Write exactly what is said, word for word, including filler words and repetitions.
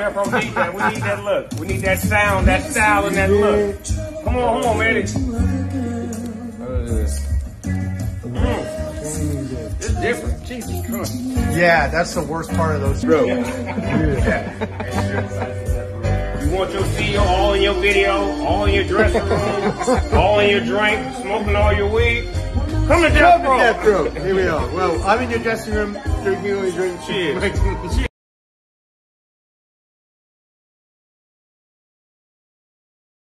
Death Row D J. We need that look. We need that sound, that style, and that look. Come on, come on, man. Mm. It's different. Jesus Christ. Yeah, that's the worst part of those. Bro. Yeah. You want your C E O all in your video, all in your dressing room, all in your drink, smoking all your weed? Come to Death Row. Death Row. Here we are. Well, I'm in your dressing room drinking all your drink. Cheers.